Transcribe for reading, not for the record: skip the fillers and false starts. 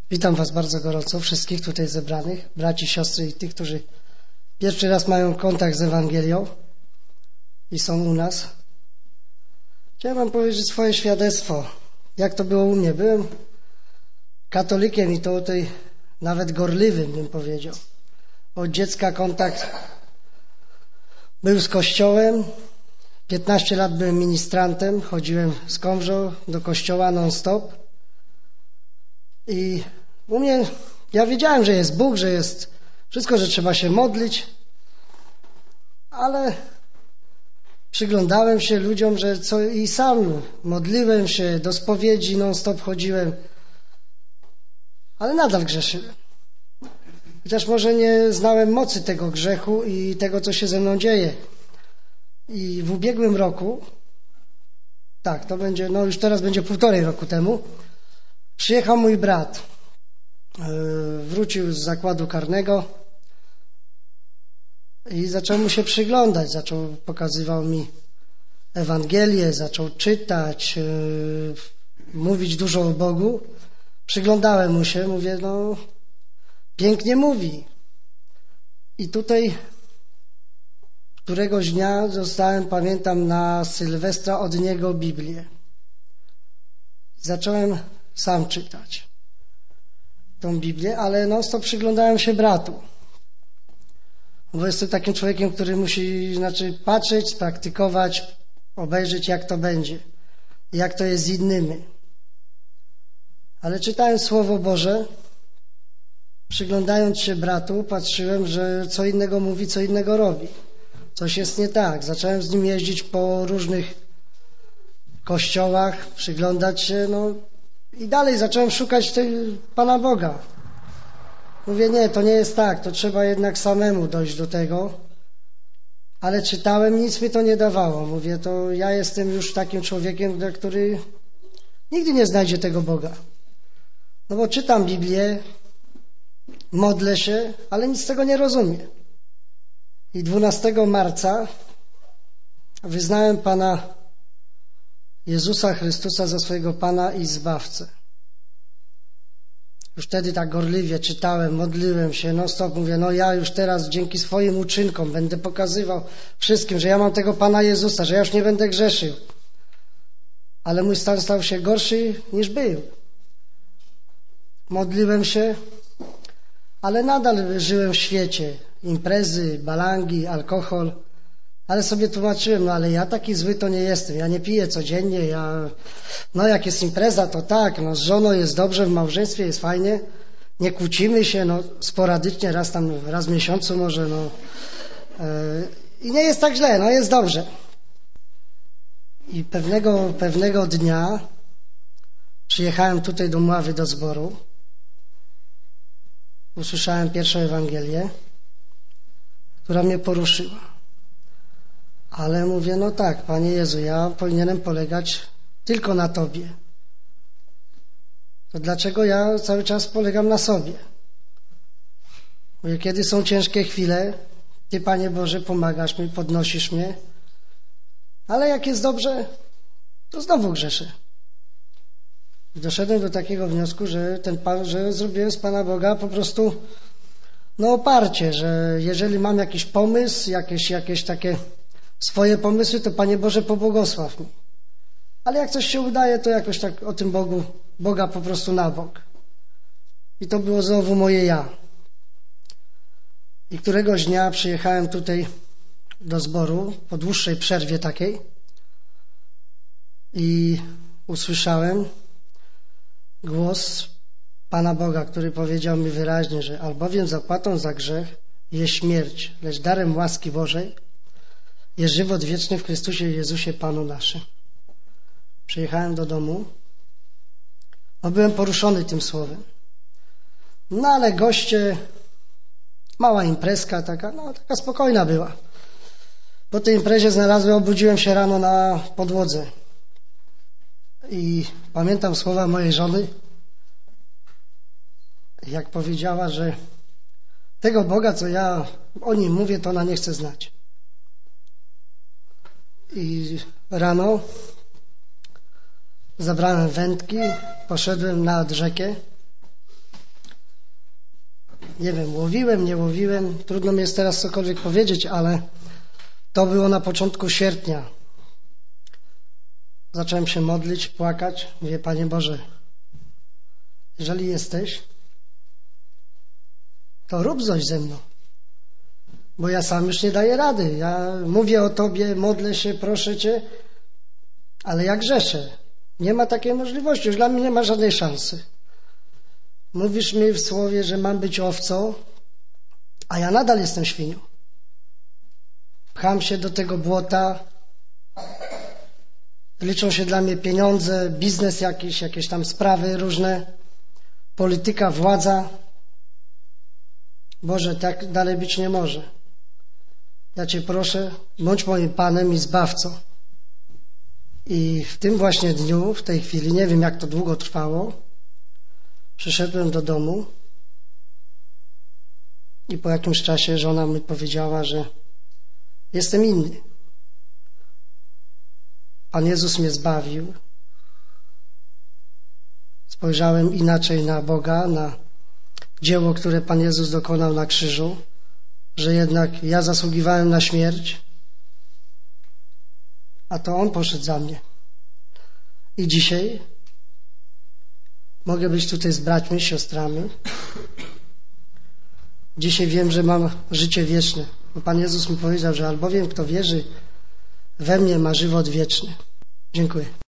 Witam Was bardzo gorąco, wszystkich tutaj zebranych, braci, siostry i tych, którzy pierwszy raz mają kontakt z Ewangelią i są u nas. Chciałem Wam powiedzieć swoje świadectwo, jak to było u mnie. Byłem katolikiem i to tutaj nawet gorliwym, bym powiedział. Od dziecka kontakt był z Kościołem. 15 lat byłem ministrantem, chodziłem z Komżą do kościoła non-stop. I u mnie, ja wiedziałem, że jest Bóg, że jest wszystko, że trzeba się modlić, ale przyglądałem się ludziom, i sam modliłem się, do spowiedzi non-stop chodziłem, ale nadal grzeszyłem. Chociaż może nie znałem mocy tego grzechu i tego, co się ze mną dzieje. I w ubiegłym roku, tak, to będzie, już teraz będzie 1,5 roku temu, przyjechał mój brat. Wrócił z zakładu karnego i zacząłem mu się przyglądać. Pokazywał mi Ewangelię, zaczął czytać, mówić dużo o Bogu. Przyglądałem mu się, mówię, pięknie mówi. I tutaj któregoś dnia dostałem, pamiętam, na Sylwestra od niego Biblię. Zacząłem sam czytać tą Biblię, ale non-stop przyglądałem się bratu. Bo jestem takim człowiekiem, który musi patrzeć, praktykować, obejrzeć, jak to będzie, jak to jest z innymi. Ale czytałem Słowo Boże, przyglądając się bratu, patrzyłem, że co innego mówi, co innego robi. Coś jest nie tak. Zacząłem z nim jeździć po różnych kościołach, przyglądać się, i dalej zacząłem szukać Pana Boga. Mówię, nie, to nie jest tak, to trzeba jednak samemu dojść do tego. Ale czytałem, nic mi to nie dawało. Mówię, to ja jestem już takim człowiekiem, który nigdy nie znajdzie tego Boga. Bo czytam Biblię, modlę się, ale nic z tego nie rozumiem. I 12 marca wyznałem Pana Jezusa Chrystusa za swojego Pana i Zbawcę. Już wtedy tak gorliwie czytałem, modliłem się, non-stop mówię, ja już teraz dzięki swoim uczynkom będę pokazywał wszystkim, że ja mam tego Pana Jezusa, że ja już nie będę grzeszył. Ale mój stan stał się gorszy niż był. Modliłem się, ale nadal żyłem w świecie. Imprezy, balangi, alkohol. Ale sobie tłumaczyłem, ale ja taki zły to nie jestem. Ja nie piję codziennie. Jak jest impreza, to tak. Z żoną jest dobrze, w małżeństwie jest fajnie. Nie kłócimy się, sporadycznie, raz w miesiącu może, I nie jest tak źle, jest dobrze. I pewnego dnia przyjechałem tutaj do Mławy, do zboru. Usłyszałem pierwszą Ewangelię, która mnie poruszyła. Ale mówię, tak, Panie Jezu, ja powinienem polegać tylko na Tobie. To dlaczego ja cały czas polegam na sobie? Mówię, kiedy są ciężkie chwile, Ty, Panie Boże, pomagasz mi, podnosisz mnie, ale jak jest dobrze, to znowu grzeszę. I doszedłem do takiego wniosku, że że zrobiłem z Pana Boga po prostu oparcie, że jeżeli mam jakiś pomysł, jakieś takie swoje pomysły, to Panie Boże, pobłogosław mi. Ale jak coś się udaje, to jakoś tak o tym Boga po prostu na bok. I to było znowu moje ja. I któregoś dnia przyjechałem tutaj do zboru, po dłuższej przerwie takiej, i usłyszałem głos Pana Boga, który powiedział mi wyraźnie, że albowiem zapłatą za grzech jest śmierć, lecz darem łaski Bożej jest żywot wieczny w Chrystusie Jezusie Panu naszym. Przyjechałem do domu, byłem poruszony tym słowem. Ale goście, mała imprezka taka spokojna była. Po tej imprezie obudziłem się rano na podłodze i pamiętam słowa mojej żony, jak powiedziała, że tego Boga, co ja o Nim mówię, to ona nie chce znać. I rano zabrałem wędki, poszedłem nad rzekę nie wiem, łowiłem, nie łowiłem. Trudno mi jest teraz cokolwiek powiedzieć, ale to było na początku sierpnia. Zacząłem się modlić, płakać. Mówię, Panie Boże, jeżeli jesteś, to rób coś ze mną. Bo ja sam już nie daję rady. Ja mówię o Tobie, modlę się, proszę Cię, ale ja grzeszę. Nie ma takiej możliwości, już dla mnie nie ma żadnej szansy. Mówisz mi w słowie, że mam być owcą, a ja nadal jestem świnią. Pcham się do tego błota, liczą się dla mnie pieniądze, biznes jakiś, jakieś tam sprawy różne, polityka, władza. Boże, tak dalej być nie może. Ja Cię proszę, bądź moim Panem i Zbawcą. I w tym właśnie dniu, w tej chwili, nie wiem jak to długo trwało, przyszedłem do domu i po jakimś czasie żona mi powiedziała, że jestem inny. Pan Jezus mnie zbawił. Spojrzałem inaczej na Boga, na dzieło, które Pan Jezus dokonał na krzyżu, że jednak ja zasługiwałem na śmierć, a to On poszedł za mnie. I dzisiaj mogę być tutaj z braćmi, siostrami. Dzisiaj wiem, że mam życie wieczne. Bo Pan Jezus mi powiedział, że albowiem kto wierzy we mnie, ma żywot wieczny. Dziękuję.